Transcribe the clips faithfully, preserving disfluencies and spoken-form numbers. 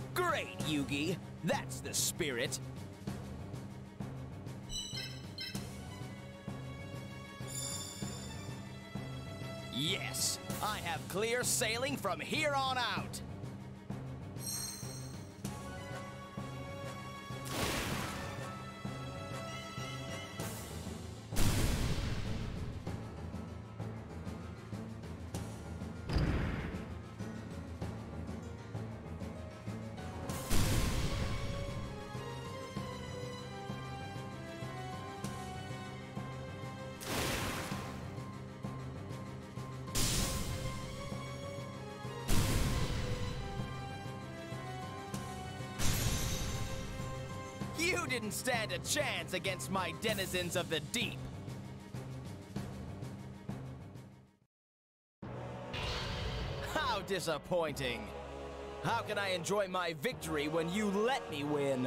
Great, Yugi. That's the spirit. Yes, I have clear sailing from here on out. You didn't stand a chance against my denizens of the deep. How disappointing. How can I enjoy my victory when you let me win?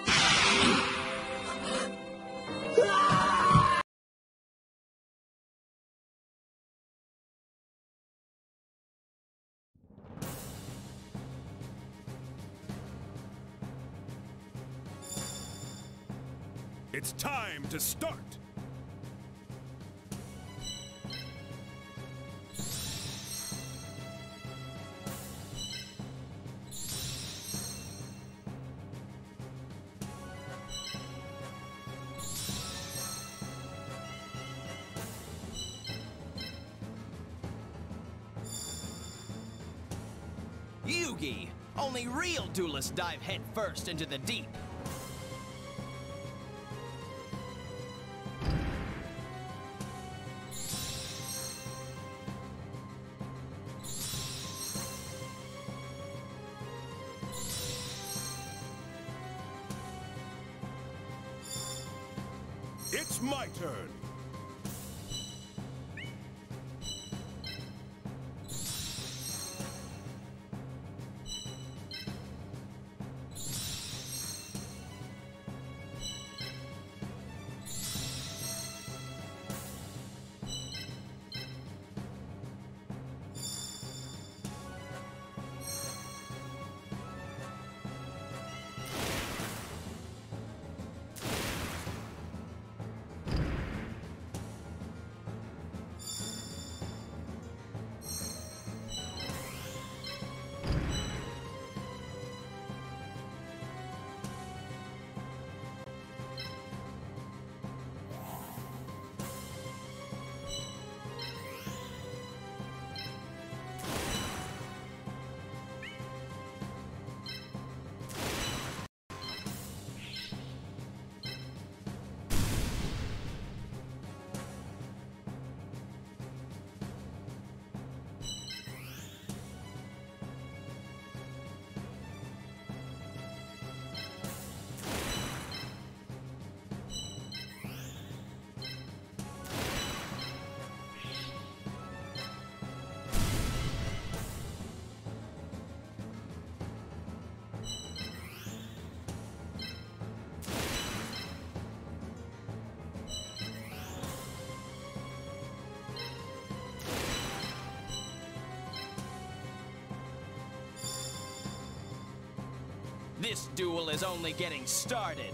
It's time to start! Yugi! Only real duelists dive head first into the deep. It's my turn! This duel is only getting started.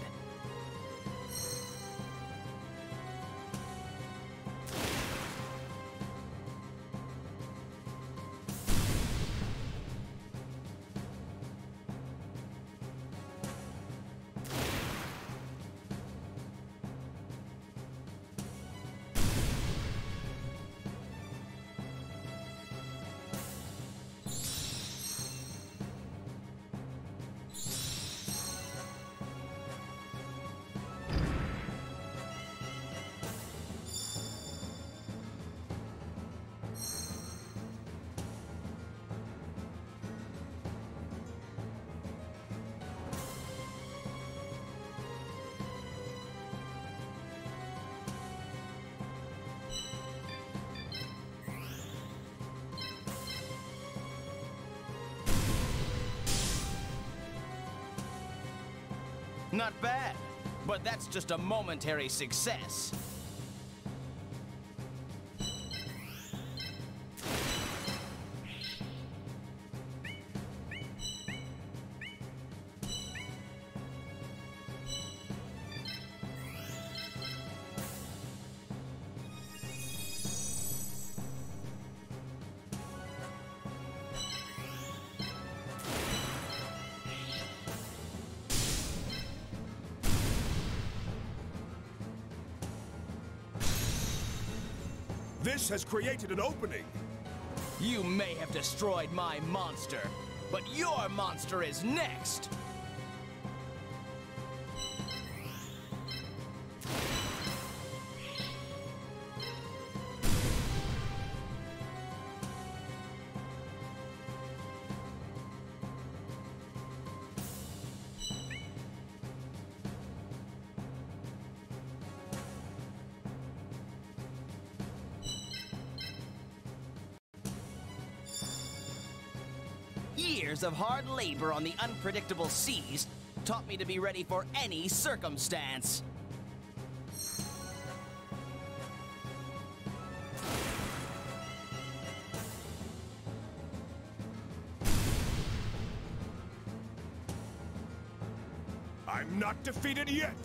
Not bad, but that's just a momentary success. This has created an opening. You may have destroyed my monster, but your monster is next! Years of hard labor on the unpredictable seas taught me to be ready for any circumstance. I'm not defeated yet!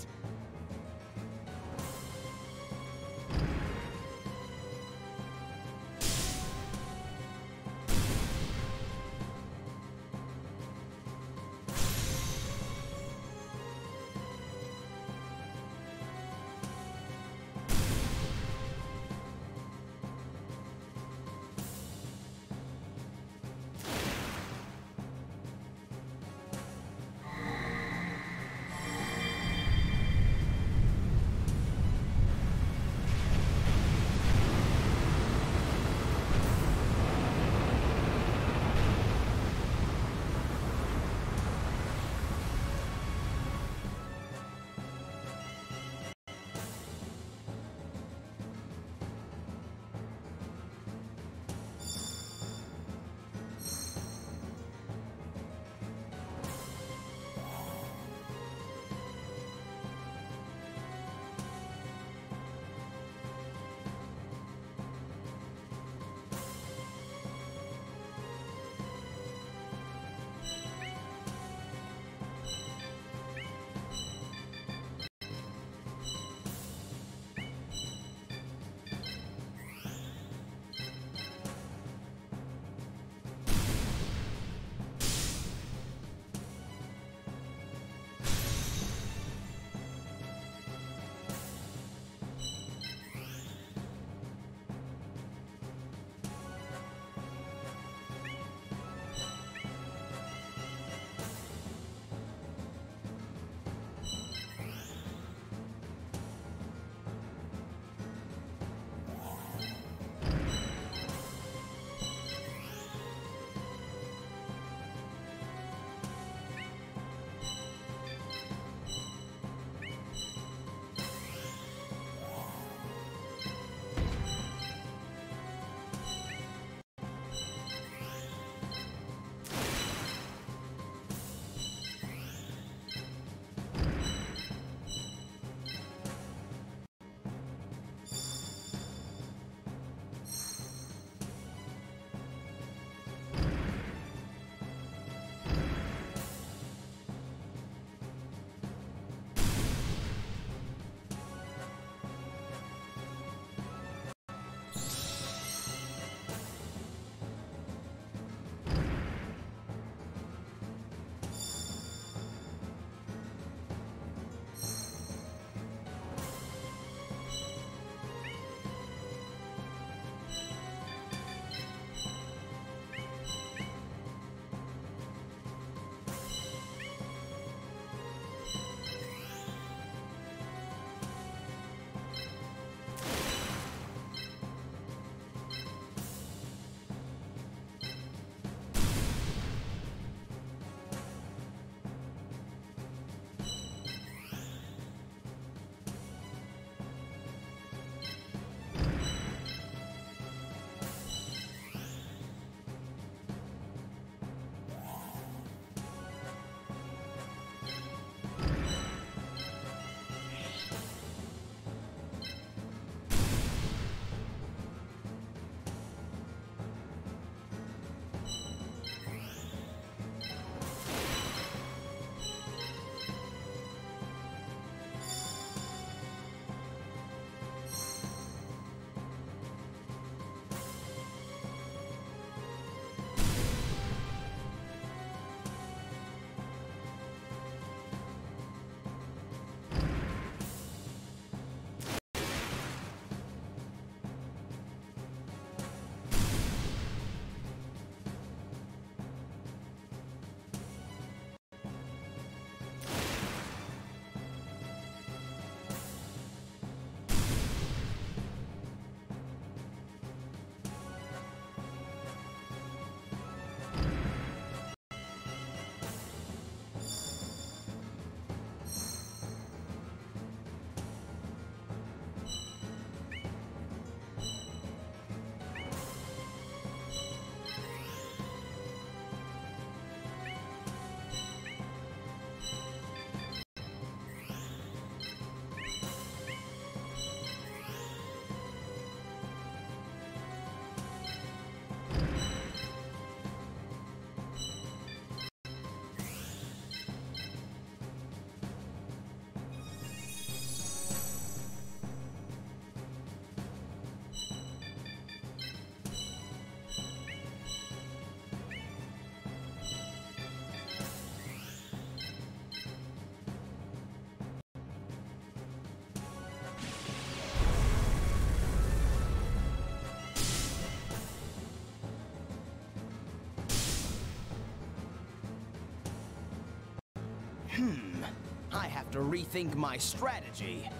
Hmm. I have to rethink my strategy.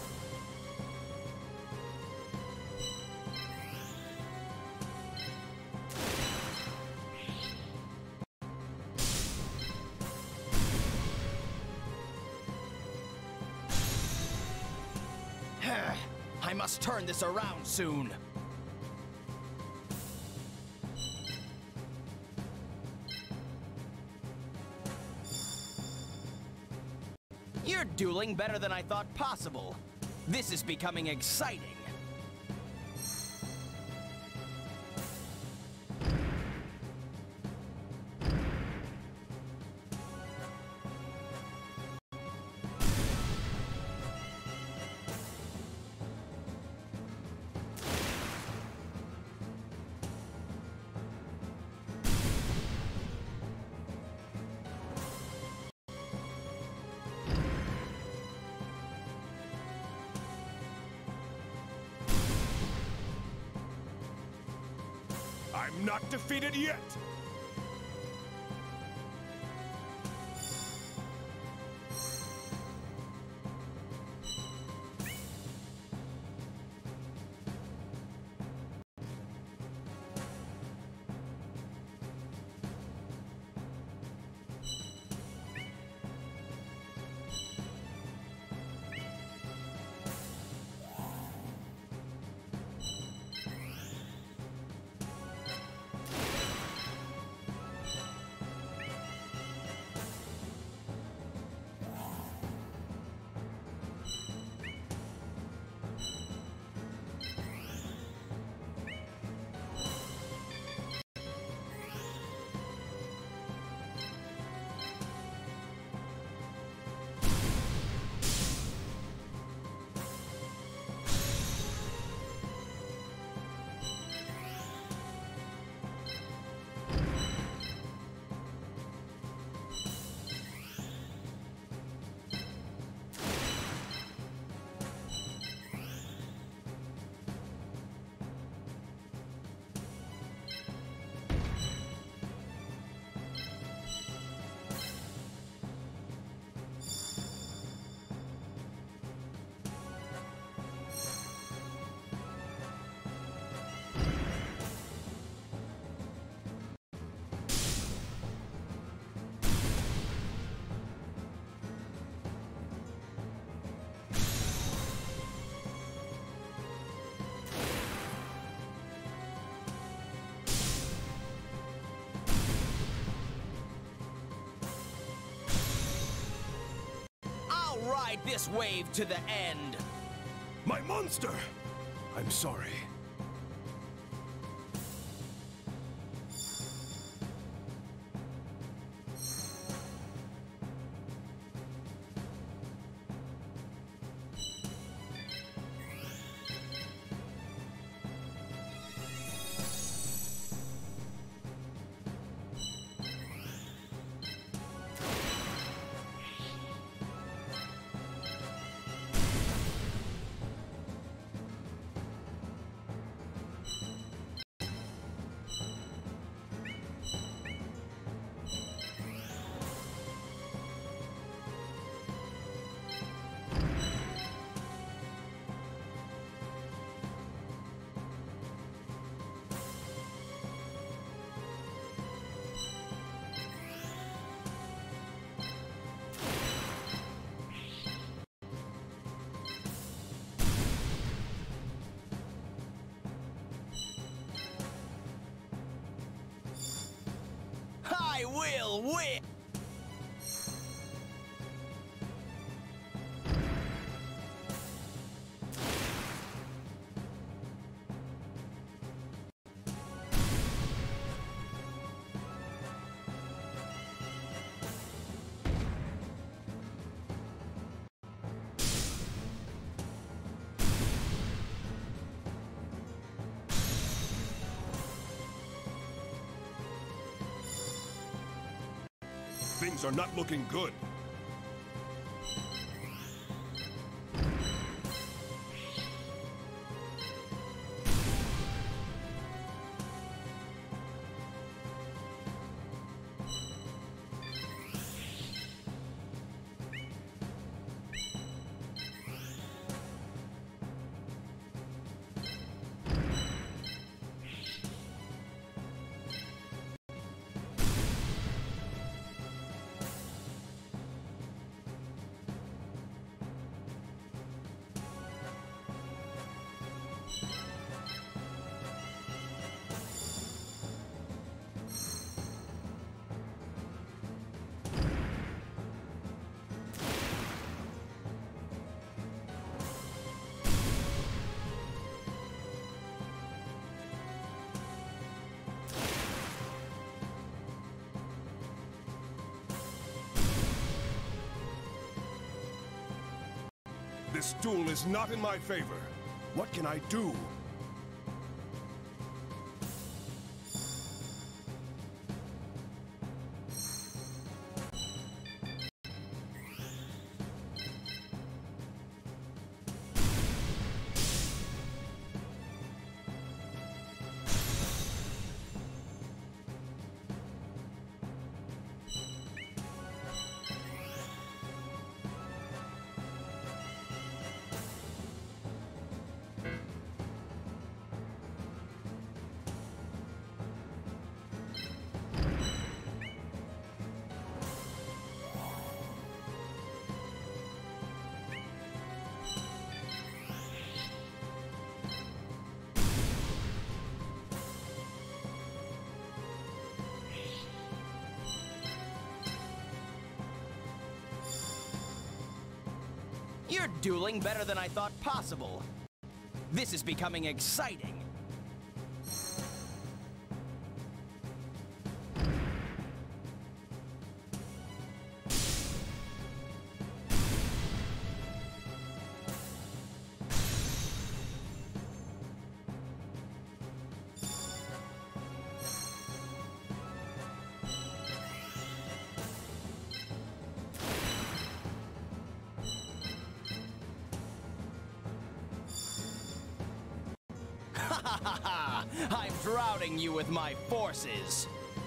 I must turn this around soon. You're dueling better than I thought possible. This is becoming exciting. I'm not defeated yet! Ride this wave to the end. My monster! I'm sorry. I will win! Things are not looking good. This duel is not in my favor. What can I do? You're dueling better than I thought possible. This is becoming exciting. I'm drowning you with my forces.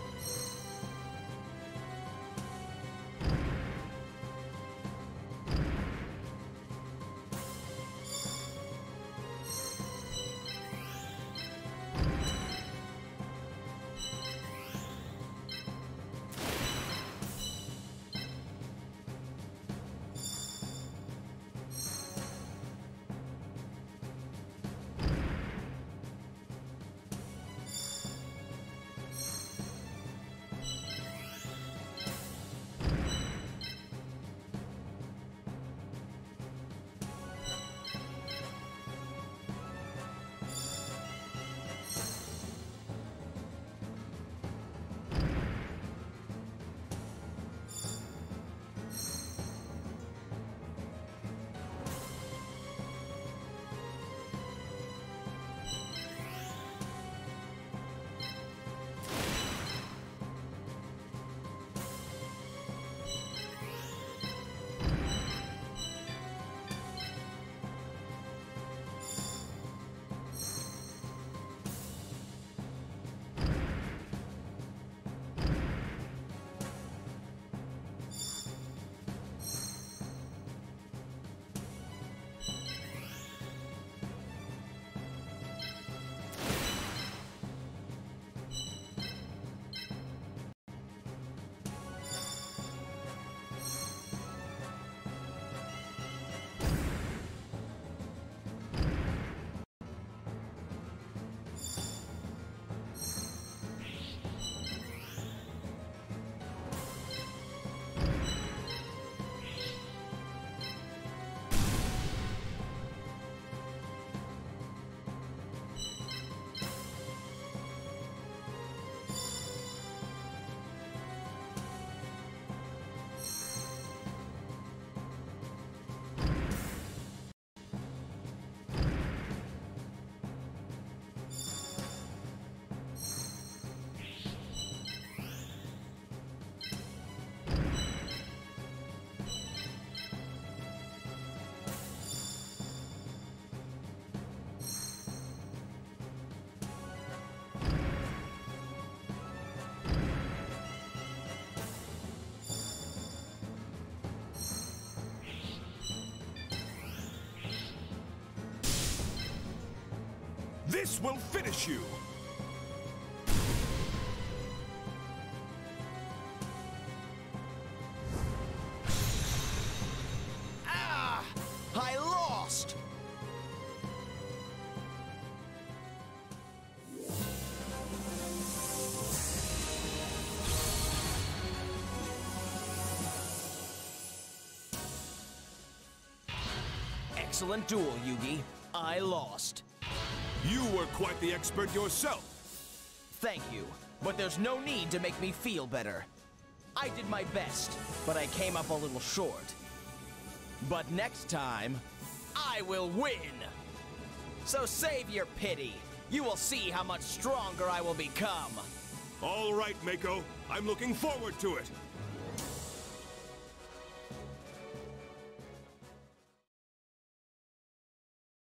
This will finish you! Ah! I lost! Excellent duel, Yugi. I lost. You were quite the expert yourself. Thank you, but there's no need to make me feel better. I did my best, but I came up a little short. But next time, I will win! So save your pity. You will see how much stronger I will become. All right, Mako. I'm looking forward to it.